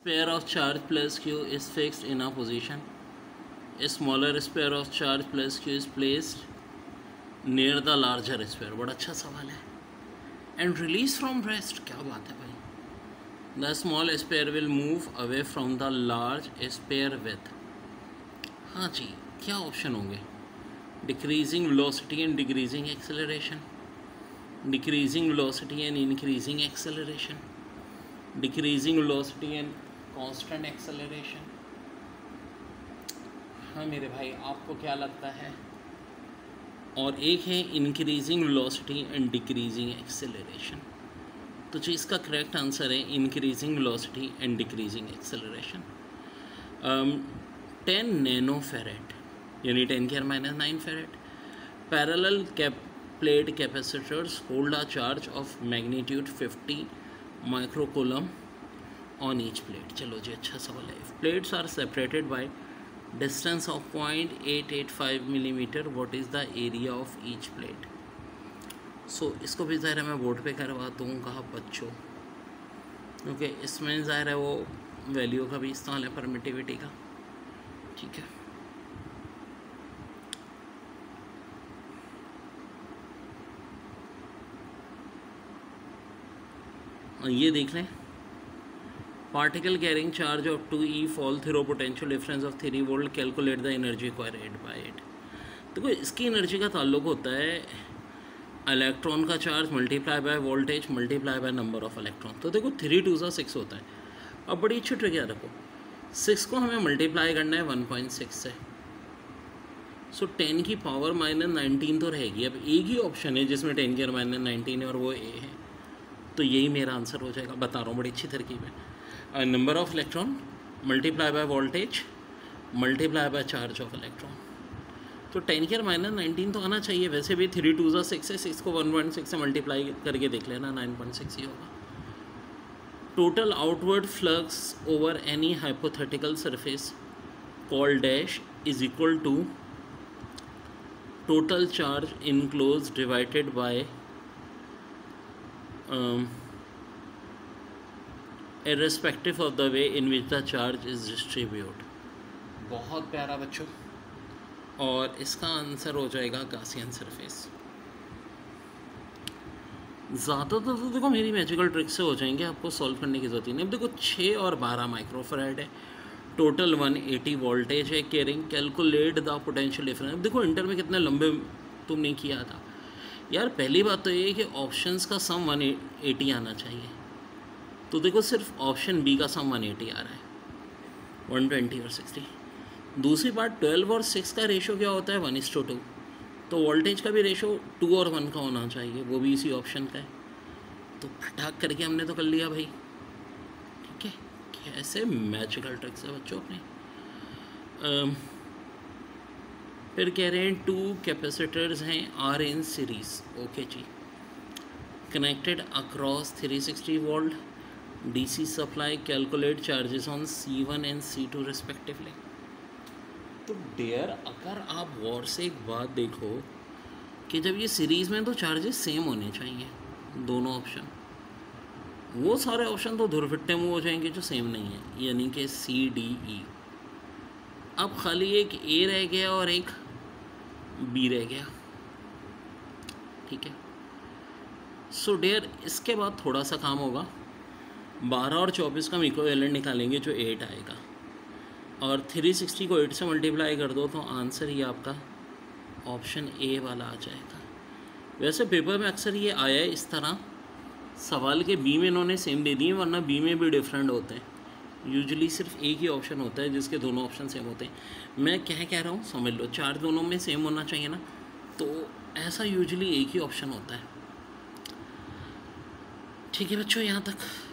Pair of charge plus q is fixed in a position. A smaller sphere of charge plus q is placed near the larger sphere. बड़ा अच्छा सवाल है. And release from rest. क्या बात है भाई. The small sphere will move away from the large sphere with. हाँ जी, क्या ऑप्शन होंगे? Decreasing velocity and decreasing acceleration. Decreasing velocity and increasing acceleration. Decreasing velocity and constant acceleration. हाँ मेरे भाई, आपको क्या लगता है? और एक है increasing velocity and decreasing acceleration. तो जी इसका करेक्ट आंसर है increasing velocity and decreasing acceleration. 10 nano farad यानी 10⁻⁹ farad parallel plate capacitors hold a charge of magnitude 50 microcoulomb on each plate. चलो जी, अच्छा सवाल है. Plates are separated by distance of 0.885 millimetre. What is the area of each plate? So इसको भी ज़ाहिर है मैं बोर्ड पे करवा दूँगा बच्चों, क्योंकि इसमें ज़ाहिर है वो वैल्यू का भी इस्तेमाल है, परमिटिविटी का. ठीक है, ये देख लें. Particle carrying charge of 2e fall through potential difference of 3 volt. Calculate the energy required by it. देखो इसकी एनर्जी का ताल्लुक होता है इलेक्ट्रॉन का charge multiply by voltage multiply by number of electron. तो देखो 3 2 6 होता है. अब बड़ी अच्छी ट्रिक याद रखो, 6 को हमें मल्टीप्लाई करना है 1.6 से. सो 10 की पावर -19 तो रहेगी. अब एक ही ऑप्शन है जिसमें 10⁻⁹ है और वो ए है, तो यही मेरा आंसर हो जाएगा. बता रहा हूँ, बड़ी अच्छी तरकीब है. Number of electron multiply by voltage multiply by charge of electron. तो 10⁻⁹ तो आना चाहिए. वैसे भी 3 2 6 है, 6 को 1.6 से मल्टीप्लाई करके देख लेना, 9.6 ही होगा. Total outward flux over any hypothetical surface call dash is equal to total charge enclose divided by irrespective of the way in which the charge is distributed. बहुत प्यारा बच्चों, और इसका आंसर हो जाएगा गॉसियन सरफेस. ज़्यादातर तो देखो मेरी मैजिकल ट्रिक से हो जाएंगे, आपको सॉल्व करने की ज़रूरत ही नहीं. अब देखो 6 और 12 माइक्रोफैराड है, टोटल 180 वोल्टेज है. Carrying calculate the potential difference. अब देखो इंटर में कितने लंबे तुमने किया था यार. पहली बात तो ये कि ऑप्शंस का सम 180 आना चाहिए. तो देखो सिर्फ ऑप्शन बी का सम 180 आ रहा है, 120 और 60. दूसरी बात 12 और 6 का रेशो क्या होता है? 1:2. तो वोल्टेज का भी रेशो 2 और 1 का होना चाहिए, वो भी इसी ऑप्शन का है. तो फटाक करके हमने तो कर लिया भाई. ठीक है, कैसे मैजिकल ट्रिक्स है बच्चों अपने. फिर कह रहे हैं 2 कैपेसिटर्स हैं आर इन सीरीज. ओके जी, connected across 360 volt DC supply. Calculate charges on C1 and C2 respectively. तो डियर, अगर आप गौर से एक बात देखो कि जब ये सीरीज़ में तो चार्जेस सेम होने चाहिए दोनों ऑप्शन. वो सारे ऑप्शन तो धुरफिट्टे मुँह हो जाएंगे जो सेम नहीं है, यानी कि C, D, E. अब खाली एक A रह गया और एक B रह गया. ठीक है, सो डियर इसके बाद थोड़ा सा काम होगा. 12 और 24 का इक्विवेलेंट निकालेंगे जो 8 आएगा, और 360 को 8 से मल्टीप्लाई कर दो तो आंसर ही आपका ऑप्शन ए वाला आ जाएगा. वैसे पेपर में अक्सर ये आया है इस तरह सवाल के बी में इन्होंने सेम दे दिए, वरना बी में भी डिफरेंट होते हैं. यूजुअली सिर्फ एक ही ऑप्शन होता है जिसके दोनों ऑप्शन सेम होते हैं. मैं क्या कह रहा हूँ समझ लो, 4 दोनों में सेम होना चाहिए ना, तो ऐसा यूजुअली एक ही ऑप्शन होता है. ठीक है बच्चों, यहाँ तक